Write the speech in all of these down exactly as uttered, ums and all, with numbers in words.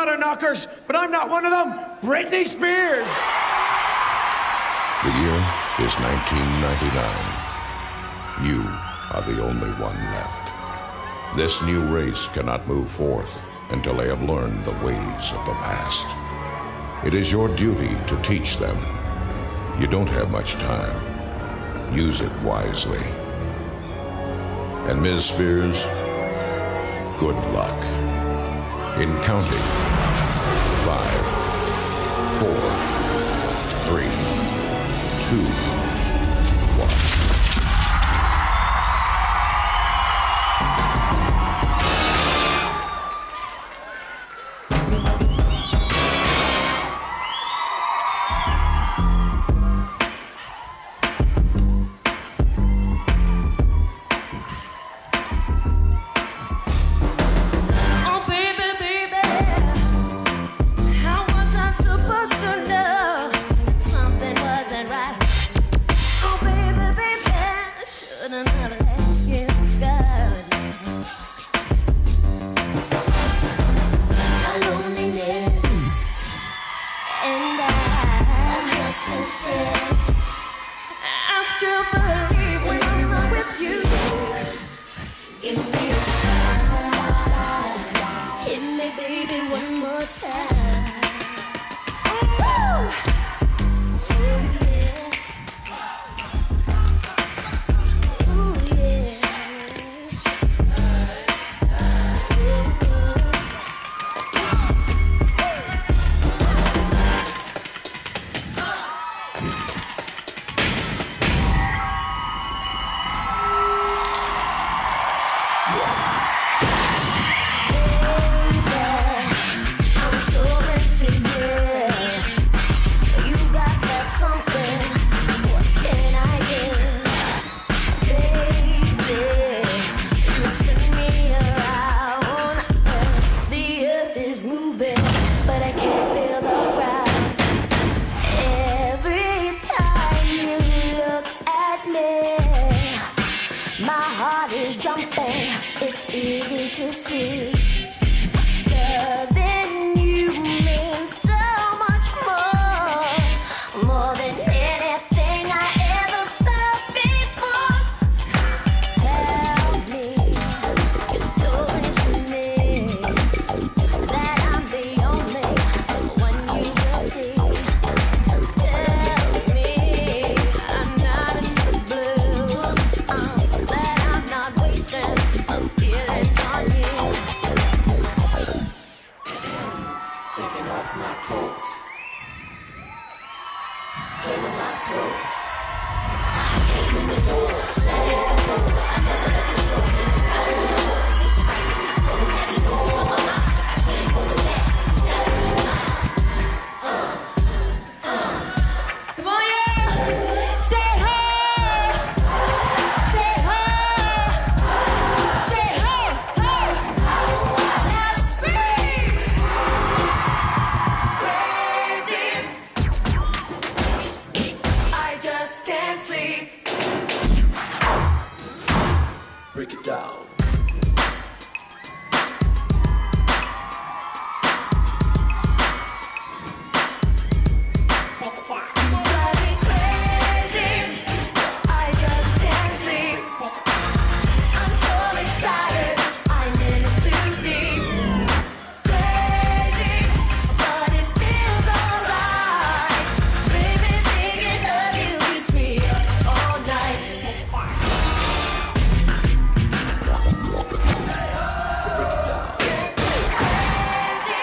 gutter knockers, but I'm not one of them. Britney Spears. The year is nineteen ninety-nine. You are the only one left. This new race cannot move forth until they have learned the ways of the past. It is your duty to teach them. You don't have much time. Use it wisely. And Miz Spears, good luck. In counting, five, four, three, two, one.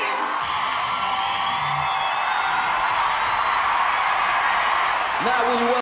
Now will you